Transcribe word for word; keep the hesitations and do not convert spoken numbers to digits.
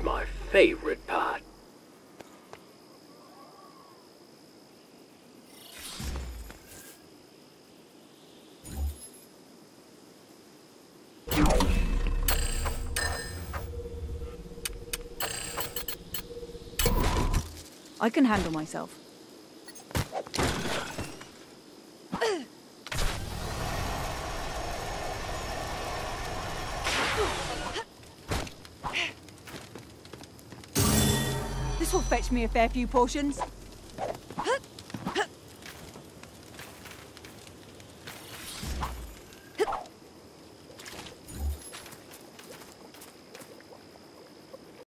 my favorite part. I can handle myself. This will fetch me a fair few portions.